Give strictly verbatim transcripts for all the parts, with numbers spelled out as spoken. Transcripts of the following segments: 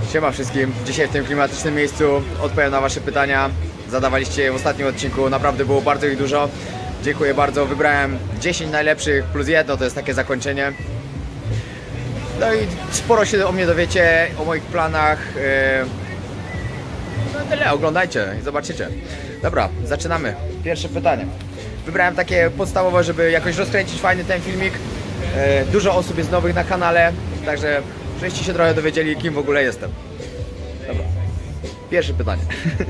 Siema wszystkim. Dzisiaj w tym klimatycznym miejscu odpowiem na wasze pytania. Zadawaliście je w ostatnim odcinku, naprawdę było bardzo ich dużo. Dziękuję bardzo. Wybrałem dziesięć najlepszych plus jedno, to jest takie zakończenie. No i sporo się o mnie dowiecie, o moich planach. No tyle, oglądajcie i zobaczycie. Dobra, zaczynamy. Pierwsze pytanie. Wybrałem takie podstawowe, żeby jakoś rozkręcić fajny ten filmik. Dużo osób jest nowych na kanale, także żeście się trochę dowiedzieli, kim w ogóle jestem. Dobra. Pierwsze pytanie.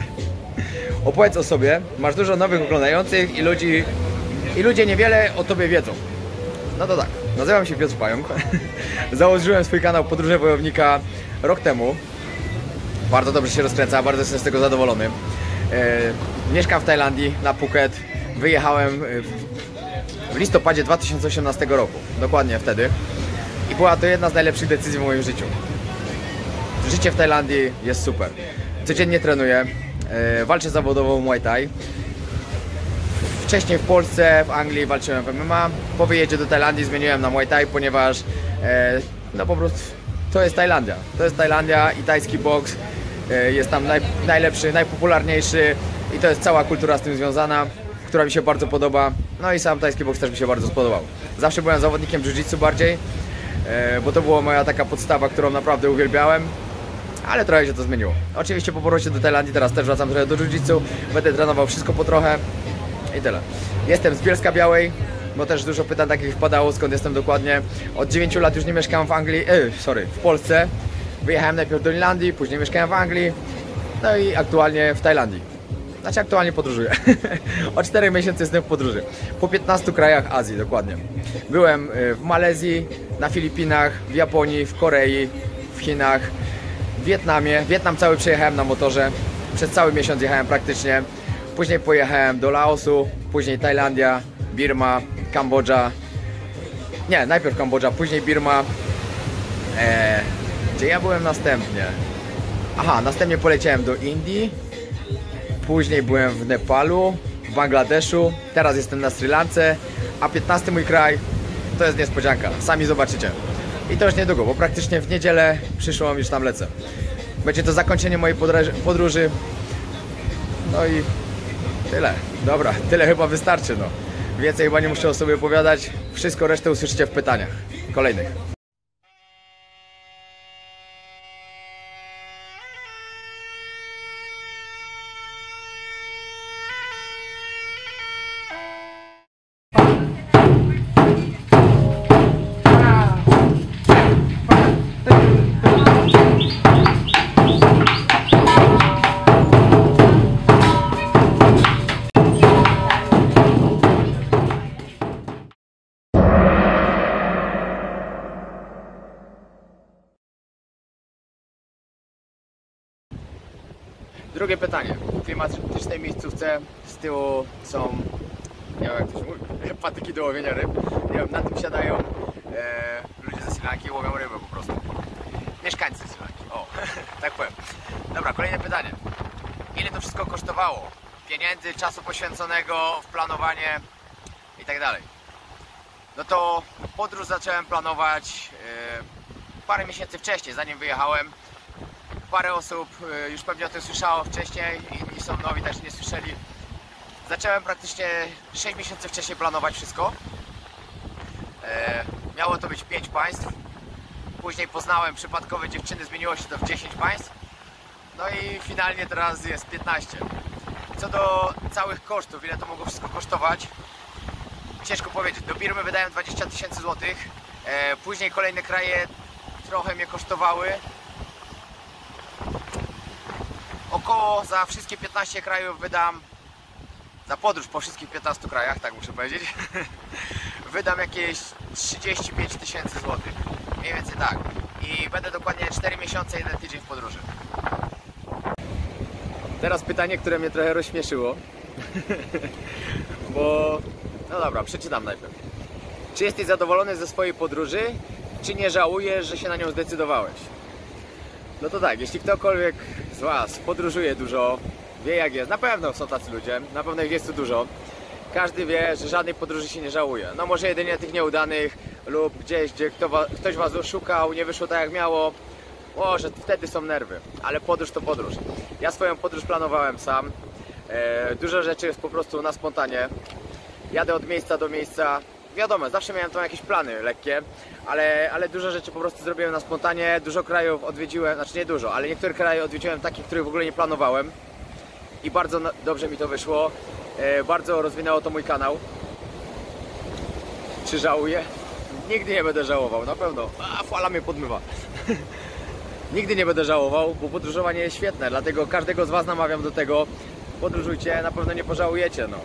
Opowiedz o sobie. Masz dużo nowych oglądających i ludzi, i ludzie niewiele o tobie wiedzą. No to tak, nazywam się Piotr Pająk. Założyłem swój kanał Podróże Wojownika rok temu. Bardzo dobrze się rozkręca, bardzo jestem z tego zadowolony. E, mieszkam w Tajlandii, na Phuket. Wyjechałem w listopadzie dwa tysiące osiemnastego roku. Dokładnie wtedy. I była to jedna z najlepszych decyzji w moim życiu. Życie w Tajlandii jest super. Codziennie trenuję. E, walczę zawodowo w Muay Thai. Wcześniej w Polsce, w Anglii walczyłem w M M A. Po wyjeździe do Tajlandii zmieniłem na Muay Thai, ponieważ e, no po prostu to jest Tajlandia. To jest Tajlandia i tajski boks e, jest tam naj, najlepszy, najpopularniejszy i to jest cała kultura z tym związana, która mi się bardzo podoba. No i sam tajski boks też mi się bardzo spodobał. Zawsze byłem zawodnikiem jiu-jitsu bardziej, e, bo to była moja taka podstawa, którą naprawdę uwielbiałem. Ale trochę się to zmieniło. Oczywiście po powrocie do Tajlandii teraz też wracam trochę do jiu-jitsu. Będę trenował wszystko po trochę. I tyle. Jestem z Bielska-Białej, bo też dużo pytań takich wpadało, skąd jestem dokładnie. Od dziewięciu lat już nie mieszkałem w Anglii, yy, sorry, w Polsce. Wyjechałem najpierw do Irlandii, później mieszkałem w Anglii. No i aktualnie w Tajlandii. Znaczy aktualnie podróżuję. Od czterech miesięcy jestem w podróży. Po piętnastu krajach Azji dokładnie. Byłem w Malezji, na Filipinach, w Japonii, w Korei, w Chinach, w Wietnamie. Wietnam cały przejechałem na motorze. Przez cały miesiąc jechałem praktycznie. Później pojechałem do Laosu, później Tajlandia, Birma, Kambodża. Nie, najpierw Kambodża, później Birma. Eee, gdzie ja byłem następnie? Aha, następnie poleciałem do Indii. Później byłem w Nepalu, w Bangladeszu. Teraz jestem na Sri Lance. A piętnasty mój kraj to jest niespodzianka. Sami zobaczycie. I to już niedługo, bo praktycznie w niedzielę przyszłą już tam lecę. Będzie to zakończenie mojej podróży. No i tyle. Dobra, tyle chyba wystarczy, no. Więcej chyba nie muszę o sobie opowiadać. Wszystko resztę usłyszycie w pytaniach kolejnych. Drugie pytanie. W klimatycznej miejscówce z tyłu są, nie wiem jak to się mówi, patyki do łowienia ryb. Nie wiem, na tym siadają e, ludzie ze Sri Lanki i łowią ryby po prostu. Mieszkańcy Sri Lanki, o, tak powiem. Dobra, kolejne pytanie. Ile to wszystko kosztowało? Pieniędzy, czasu poświęconego w planowanie i tak dalej. No to podróż zacząłem planować e, parę miesięcy wcześniej, zanim wyjechałem. Parę osób już pewnie o tym słyszało wcześniej, inni są nowi, też nie słyszeli. Zacząłem praktycznie sześć miesięcy wcześniej planować wszystko. E, miało to być pięć państw. Później poznałem przypadkowe dziewczyny, zmieniło się to w dziesięć państw. No i finalnie teraz jest piętnaście. Co do całych kosztów, ile to mogło wszystko kosztować, ciężko powiedzieć. Do Birmy wydałem dwadzieścia tysięcy złotych. E, później kolejne kraje trochę mnie kosztowały. Około za wszystkie piętnaście krajów wydam, za podróż po wszystkich piętnastu krajach, tak muszę powiedzieć, wydam jakieś trzydzieści pięć tysięcy złotych, mniej więcej tak. I będę dokładnie cztery miesiące, jeden tydzień w podróży. Teraz pytanie, które mnie trochę rozśmieszyło, bo, no dobra, przeczytam najpierw. Czy jesteś zadowolony ze swojej podróży, czy nie żałujesz, że się na nią zdecydowałeś? No to tak, jeśli ktokolwiek z Was podróżuje dużo, wie jak jest, na pewno są tacy ludzie, na pewno ich jest tu dużo. Każdy wie, że żadnej podróży się nie żałuje. No może jedynie tych nieudanych lub gdzieś, gdzie kto was, ktoś Was oszukał, nie wyszło tak jak miało. O, że wtedy są nerwy, ale podróż to podróż. Ja swoją podróż planowałem sam. E, dużo rzeczy jest po prostu na spontanie. Jadę od miejsca do miejsca. Wiadomo, zawsze miałem tam jakieś plany lekkie, ale, ale dużo rzeczy po prostu zrobiłem na spontanie. Dużo krajów odwiedziłem, znaczy nie dużo, ale niektóre kraje odwiedziłem takich, których w ogóle nie planowałem. I bardzo dobrze mi to wyszło. E, bardzo rozwinęło to mój kanał. Czy żałuję? Nigdy nie będę żałował, na pewno. A, fala mnie podmywa. Nigdy nie będę żałował, bo podróżowanie jest świetne, dlatego każdego z Was namawiam do tego. Podróżujcie, na pewno nie pożałujecie, no.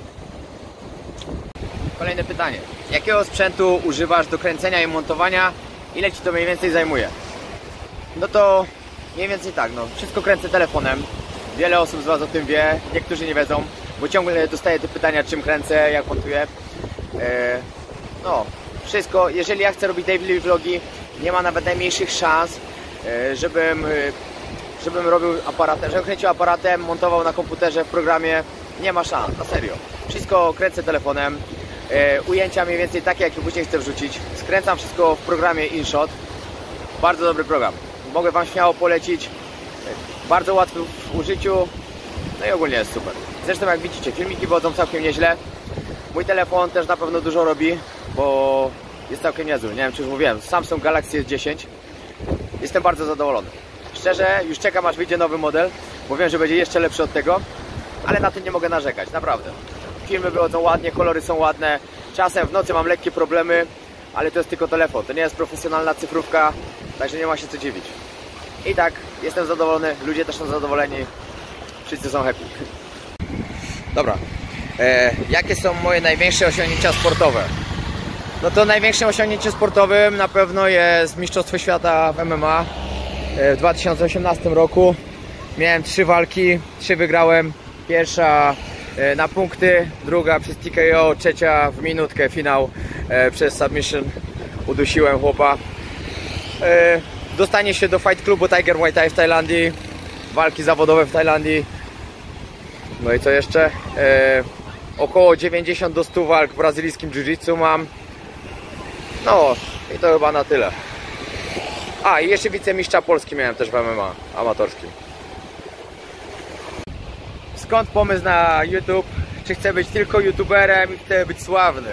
Kolejne pytanie. Jakiego sprzętu używasz do kręcenia i montowania? Ile Ci to mniej więcej zajmuje? No to mniej więcej tak, no. Wszystko kręcę telefonem. Wiele osób z Was o tym wie, niektórzy nie wiedzą, bo ciągle dostaję te pytania, czym kręcę, jak montuję. Eee, no, wszystko. Jeżeli ja chcę robić daily vlogi, nie ma nawet najmniejszych szans, żebym, żebym robił aparatem, żebym kręcił aparatem, montował na komputerze w programie. Nie ma szans, na serio. Wszystko kręcę telefonem. E, ujęcia mniej więcej takie, jakie później chcę wrzucić. Skręcam wszystko w programie InShot. Bardzo dobry program. Mogę Wam śmiało polecić. Bardzo łatwy w użyciu. No i ogólnie jest super. Zresztą jak widzicie, filmiki wychodzą całkiem nieźle. Mój telefon też na pewno dużo robi, bo jest całkiem niezły. Nie wiem, czy już mówiłem. Samsung Galaxy S dziesięć. Jestem bardzo zadowolony. Szczerze, już czekam, aż wyjdzie nowy model, bo wiem, że będzie jeszcze lepszy od tego, ale na tym nie mogę narzekać, naprawdę. Filmy wychodzą ładnie, kolory są ładne. Czasem w nocy mam lekkie problemy, ale to jest tylko telefon. To nie jest profesjonalna cyfrówka, także nie ma się co dziwić. I tak, jestem zadowolony, ludzie też są zadowoleni. Wszyscy są happy. Dobra. E, jakie są moje największe osiągnięcia sportowe? No to największym osiągnięciem sportowym na pewno jest Mistrzostwo Świata w M M A w dwa tysiące osiemnastym roku. Miałem trzy walki, trzy wygrałem. Pierwsza na punkty, druga przez T K O, trzecia w minutkę, finał przez submission. Udusiłem chłopa. Dostanie się do Fight Clubu Tiger Muay Thai w Tajlandii. Walki zawodowe w Tajlandii. No i co jeszcze? Około dziewięćdziesiąt do stu walk w brazylijskim jiu-jitsu mam. No i to chyba na tyle. A i jeszcze wicemistrza Polski miałem też w M M A amatorskim. Skąd pomysł na YouTube? Czy chcę być tylko youtuberem i chcę być sławny?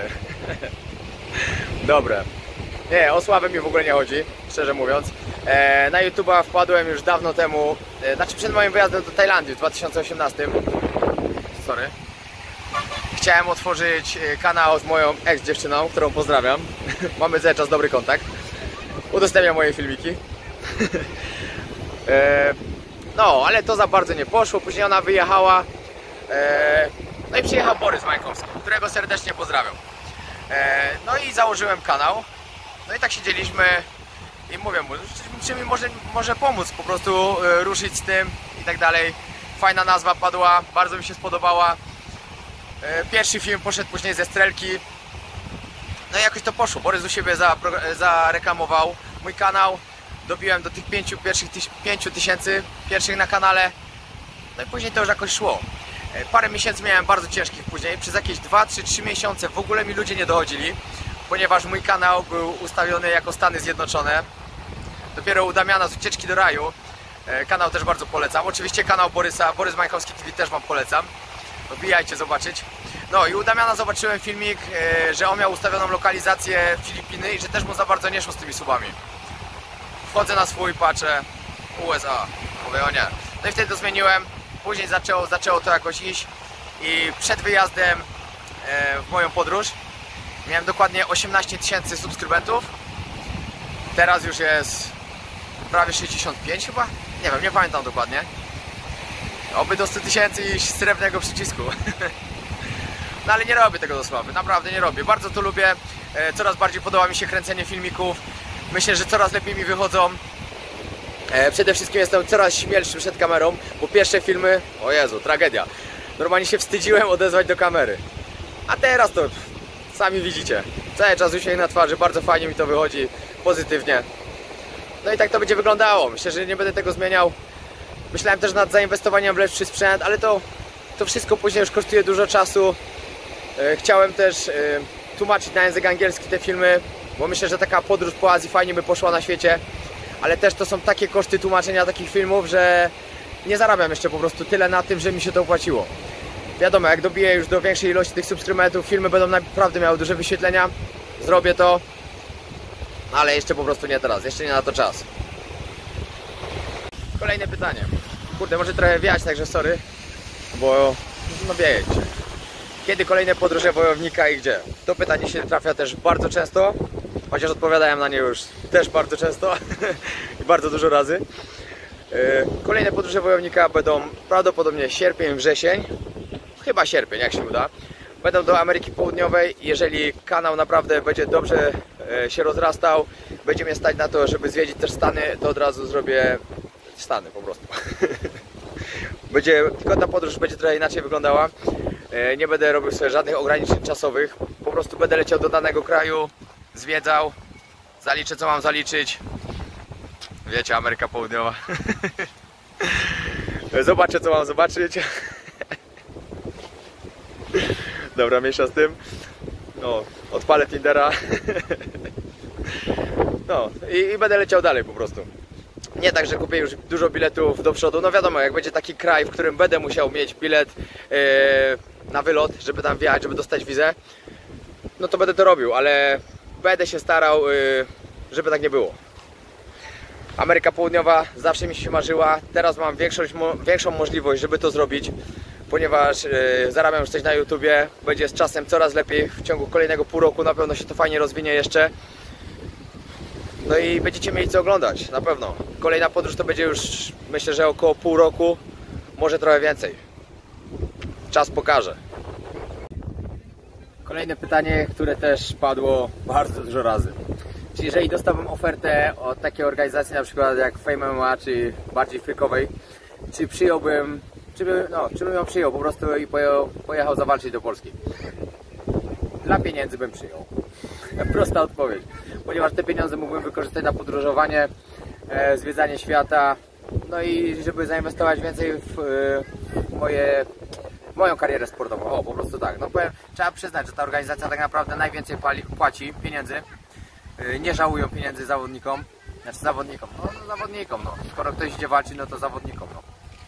Dobre. Nie, o sławę mi w ogóle nie chodzi, szczerze mówiąc. E, na YouTube'a wpadłem już dawno temu, e, znaczy przed moim wyjazdem do Tajlandii w dwa tysiące osiemnastym. Sorry. Chciałem otworzyć kanał z moją ex-dziewczyną, którą pozdrawiam. Mamy cały czas dobry kontakt. Udostępniam moje filmiki. e, no, ale to za bardzo nie poszło. Później ona wyjechała. E, no i przyjechał Borys Majkowski, którego serdecznie pozdrawiam. E, no i założyłem kanał. No i tak siedzieliśmy i mówię mu, czy mi może, może pomóc po prostu e, ruszyć z tym i tak dalej. Fajna nazwa padła, bardzo mi się spodobała. Pierwszy film poszedł później ze strelki. No i jakoś to poszło. Borys u siebie zareklamował mój kanał. Dobiłem do tych pięciu pierwszych pięciu tysięcy pierwszych na kanale. No i później to już jakoś szło. Parę miesięcy miałem bardzo ciężkich później. Przez jakieś dwa trzy trzy miesiące w ogóle mi ludzie nie dochodzili, ponieważ mój kanał był ustawiony jako Stany Zjednoczone. Dopiero u Damiana z Ucieczki do Raju. Kanał też bardzo polecam. Oczywiście kanał Borysa, Borys Majkowski T V też Wam polecam. Wbijajcie zobaczyć. No i u Damiana zobaczyłem filmik, yy, że on miał ustawioną lokalizację Filipiny i że też mu za bardzo nie szło z tymi subami. Wchodzę na swój, patrzę U S A. Mówię, o nie. No i wtedy to zmieniłem. Później zaczęło, zaczęło to jakoś iść. I przed wyjazdem yy, w moją podróż miałem dokładnie osiemnaście tysięcy subskrybentów. Teraz już jest prawie sześćdziesiąt pięć chyba? Nie wiem, nie pamiętam dokładnie. Oby do stu tysięcy i srebrnego przycisku. No ale nie robię tego do sławy, naprawdę nie robię. Bardzo to lubię, coraz bardziej podoba mi się kręcenie filmików. Myślę, że coraz lepiej mi wychodzą. Przede wszystkim jestem coraz śmielszy przed kamerą, bo pierwsze filmy, o Jezu, tragedia. Normalnie się wstydziłem odezwać do kamery. A teraz to sami widzicie, cały czas uśmiech na twarzy, bardzo fajnie mi to wychodzi, pozytywnie. No i tak to będzie wyglądało, myślę, że nie będę tego zmieniał. Myślałem też nad zainwestowaniem w lepszy sprzęt, ale to, to wszystko później już kosztuje dużo czasu. Chciałem też tłumaczyć na język angielski te filmy, bo myślę, że taka podróż po Azji fajnie by poszła na świecie. ale też to są takie koszty tłumaczenia takich filmów, że nie zarabiam jeszcze po prostu tyle na tym, że mi się to opłaciło. Wiadomo, jak dobiję już do większej ilości tych subskrybentów, filmy będą naprawdę miały duże wyświetlenia, zrobię to, ale jeszcze po prostu nie teraz, jeszcze nie na to czas. Kolejne pytanie. Kurde, może trochę wiać, także sorry, bo no wieje dzisiaj. Kiedy kolejne podróże wojownika i gdzie? To pytanie się trafia też bardzo często, chociaż odpowiadałem na nie już też bardzo często i bardzo dużo razy. Kolejne podróże wojownika będą prawdopodobnie sierpień, wrzesień, chyba sierpień, jak się uda. Będą do Ameryki Południowej. Jeżeli kanał naprawdę będzie dobrze się rozrastał, będzie mnie stać na to, żeby zwiedzić też Stany, to od razu zrobię Stany po prostu. Będzie, tylko ta podróż będzie trochę inaczej wyglądała. Nie będę robił sobie żadnych ograniczeń czasowych. Po prostu będę leciał do danego kraju, zwiedzał, zaliczę co mam zaliczyć. Wiecie, Ameryka Południowa. Zobaczę co mam zobaczyć. Dobra, mniejsza z tym. No, odpalę Tindera. No i, i będę leciał dalej po prostu. Nie tak, że kupię już dużo biletów do przodu. No wiadomo, jak będzie taki kraj, w którym będę musiał mieć bilet yy, na wylot, żeby tam wjechać, żeby dostać wizę, no to będę to robił, ale będę się starał, yy, żeby tak nie było. Ameryka Południowa zawsze mi się marzyła. Teraz mam większość, mo większą możliwość, żeby to zrobić, ponieważ yy, zarabiam już coś na YouTubie. Będzie z czasem coraz lepiej. W ciągu kolejnego pół roku na pewno się to fajnie rozwinie jeszcze. No i będziecie mieli co oglądać, na pewno. Kolejna podróż to będzie już, myślę, że około pół roku, może trochę więcej. Czas pokaże. Kolejne pytanie, które też padło bardzo dużo razy. Czy jeżeli dostałbym ofertę od takiej organizacji, na przykład jak Fame M M A, czy bardziej freakowej, czy przyjąłbym, czy bym, no, czy bym ją przyjął po prostu i pojechał, pojechał zawalczyć do Polski? Dla pieniędzy bym przyjął. Prosta odpowiedź. Ponieważ te pieniądze mógłbym wykorzystać na podróżowanie, e, zwiedzanie świata, no i żeby zainwestować więcej w, w, moje, w moją karierę sportową. O, po prostu tak. No, powiem, trzeba przyznać, że ta organizacja tak naprawdę najwięcej pali, płaci pieniędzy. E, nie żałują pieniędzy zawodnikom. Znaczy zawodnikom, no, no zawodnikom, no. Skoro ktoś idzie walczyć, no to zawodnikom, no.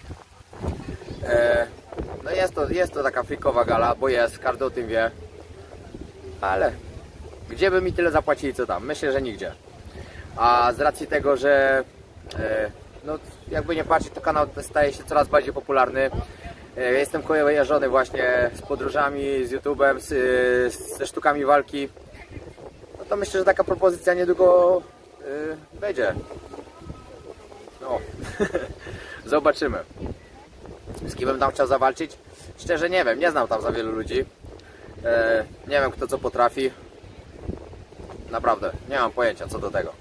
E, no jest to, jest to taka freakowa gala, bo jest, każdy o tym wie. Ale gdzie by mi tyle zapłacili co tam? Myślę, że nigdzie. A z racji tego, że e, no, jakby nie patrzeć, to kanał staje się coraz bardziej popularny. E, jestem kojarzony właśnie z podróżami, z YouTube'em, z, ze sztukami walki. No to myślę, że taka propozycja niedługo e, będzie. No, zobaczymy. Z kim bym tam chciał zawalczyć? Szczerze nie wiem, nie znam tam za wielu ludzi. E, nie wiem kto co potrafi. Naprawdę, nie mam pojęcia co do tego.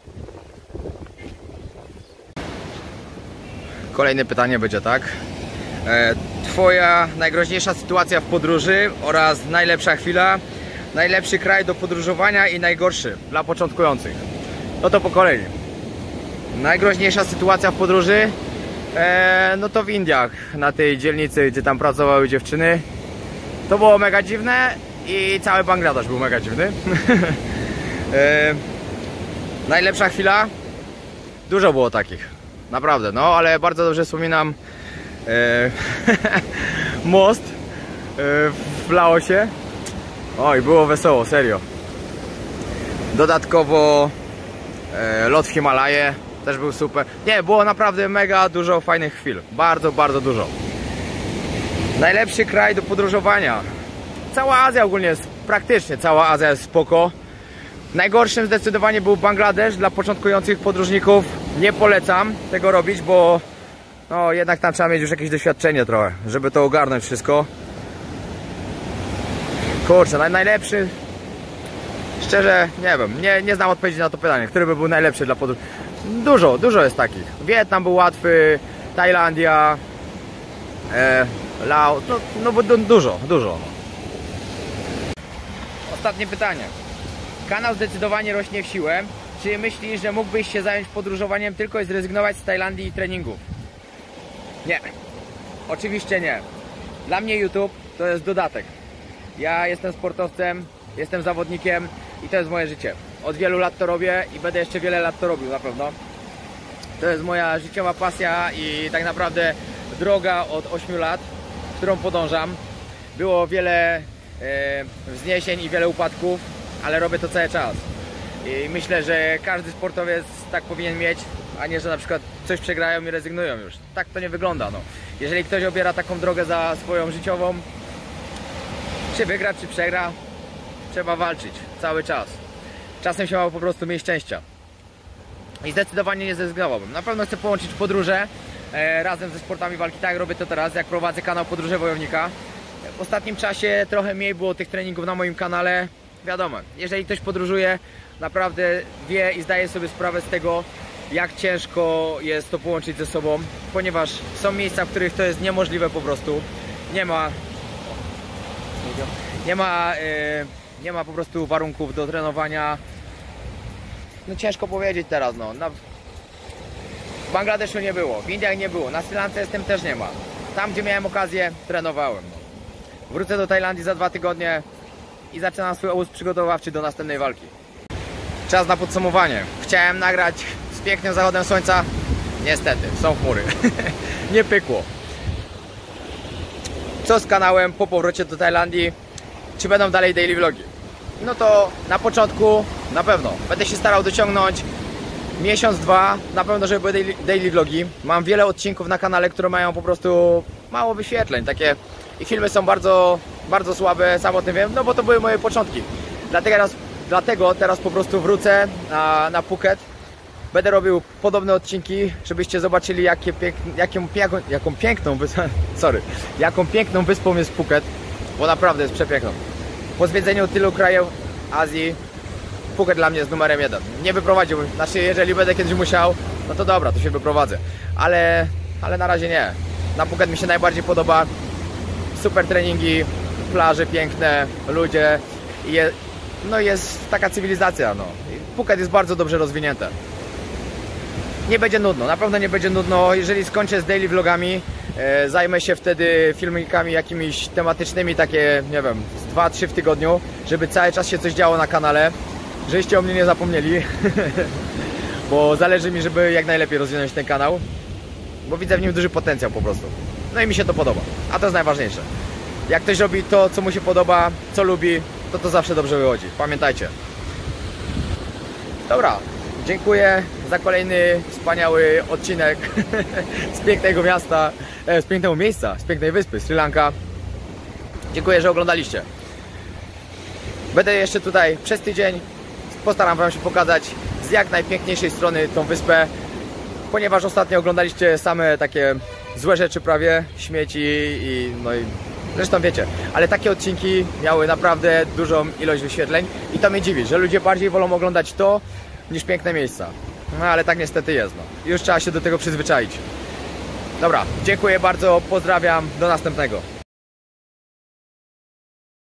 Kolejne pytanie będzie tak. E, twoja najgroźniejsza sytuacja w podróży oraz najlepsza chwila, najlepszy kraj do podróżowania i najgorszy dla początkujących. No to po kolei. Najgroźniejsza sytuacja w podróży, e, no to w Indiach, na tej dzielnicy, gdzie tam pracowały dziewczyny. To było mega dziwne i cały Bangladesz był mega dziwny. e, najlepsza chwila? Dużo było takich, naprawdę, no ale bardzo dobrze wspominam e, most e, w Laosie. Oj, było wesoło, serio. Dodatkowo e, lot w Himalaje też był super. Nie, było naprawdę mega dużo fajnych chwil, bardzo, bardzo dużo. Najlepszy kraj do podróżowania. Cała Azja ogólnie jest, praktycznie cała Azja jest spoko. Najgorszym zdecydowanie był Bangladesz. Dla początkujących podróżników nie polecam tego robić, bo no jednak tam trzeba mieć już jakieś doświadczenie trochę, żeby to ogarnąć wszystko. Kurczę, naj, najlepszy... Szczerze, nie wiem, nie, nie znam odpowiedzi na to pytanie, który by był najlepszy dla podróży. Dużo, dużo jest takich. Wietnam był łatwy, Tajlandia, e, Laos, no, no bo dużo, dużo. Ostatnie pytanie. Kanał zdecydowanie rośnie w siłę. Czy myślisz, że mógłbyś się zająć podróżowaniem tylko i zrezygnować z Tajlandii i treningów? Nie. Oczywiście nie. Dla mnie YouTube to jest dodatek. Ja jestem sportowcem, jestem zawodnikiem i to jest moje życie. Od wielu lat to robię i będę jeszcze wiele lat to robił na pewno. To jest moja życiowa pasja i tak naprawdę droga od ośmiu lat, którą podążam. Było wiele e, wzniesień i wiele upadków, ale robię to cały czas. I myślę, że każdy sportowiec tak powinien mieć, a nie, że na przykład coś przegrają i rezygnują już. Tak to nie wygląda. No. Jeżeli ktoś obiera taką drogę za swoją życiową, czy wygra, czy przegra, trzeba walczyć cały czas. Czasem się ma po prostu mieć szczęścia. I zdecydowanie nie zrezygnowałbym. Na pewno chcę połączyć podróże e, razem ze sportami walki, tak jak robię to teraz, jak prowadzę kanał Podróże Wojownika. W ostatnim czasie trochę mniej było tych treningów na moim kanale. Wiadomo, jeżeli ktoś podróżuje, naprawdę wie i zdaje sobie sprawę z tego, jak ciężko jest to połączyć ze sobą, ponieważ są miejsca, w których to jest niemożliwe po prostu. Nie ma nie ma, yy, nie ma po prostu warunków do trenowania. No ciężko powiedzieć teraz, no. Na... W Bangladeszu nie było, w Indiach nie było, na Sri Lance jestem też nie ma. Tam, gdzie miałem okazję, trenowałem. Wrócę do Tajlandii za dwa tygodnie i zaczynam swój obóz przygotowawczy do następnej walki. Czas na podsumowanie. Chciałem nagrać z pięknym zachodem słońca. Niestety, są chmury. Nie pykło. Co z kanałem po powrocie do Tajlandii? Czy będą dalej daily vlogi? No to na początku na pewno. Będę się starał dociągnąć miesiąc, dwa. Na pewno, żeby były daily, daily vlogi. Mam wiele odcinków na kanale, które mają po prostu mało wyświetleń. Takie i filmy są bardzo, bardzo słabe, sam o tym wiem, no bo to były moje początki. Dlatego teraz, dlatego teraz po prostu wrócę na, na Phuket. Będę robił podobne odcinki, żebyście zobaczyli, jakie pięk, jaką, jaką, jaką piękną wyspą, sorry, jaką piękną wyspą jest Phuket, bo naprawdę jest przepiękną. Po zwiedzeniu tylu krajów Azji, Phuket dla mnie jest numerem jeden. Nie wyprowadziłbym, znaczy jeżeli będę kiedyś musiał, no to dobra, to się wyprowadzę. Ale, ale na razie nie. Na Phuket mi się najbardziej podoba. Super treningi, plaże piękne, ludzie i je, no jest taka cywilizacja. No. Phuket jest bardzo dobrze rozwinięte. Nie będzie nudno, na pewno nie będzie nudno. Jeżeli skończę z daily vlogami, e, zajmę się wtedy filmikami jakimiś tematycznymi, takie, nie wiem, z dwa trzy w tygodniu, żeby cały czas się coś działo na kanale, żebyście o mnie nie zapomnieli, bo zależy mi, żeby jak najlepiej rozwinąć ten kanał, bo widzę w nim duży potencjał po prostu. No i mi się to podoba, a to jest najważniejsze. Jak ktoś robi to, co mu się podoba, co lubi, to to zawsze dobrze wychodzi, pamiętajcie. Dobra. Dziękuję za kolejny wspaniały odcinek z pięknego miasta, z pięknego miejsca, z pięknej wyspy Sri Lanka. Dziękuję, że oglądaliście. Będę jeszcze tutaj przez tydzień. Postaram wam się pokazać z jak najpiękniejszej strony tą wyspę, ponieważ ostatnio oglądaliście same takie złe rzeczy prawie, śmieci i no i zresztą wiecie, ale takie odcinki miały naprawdę dużą ilość wyświetleń i to mnie dziwi, że ludzie bardziej wolą oglądać to niż piękne miejsca. No ale tak niestety jest, no. Już trzeba się do tego przyzwyczaić. Dobra, dziękuję bardzo, pozdrawiam, do następnego.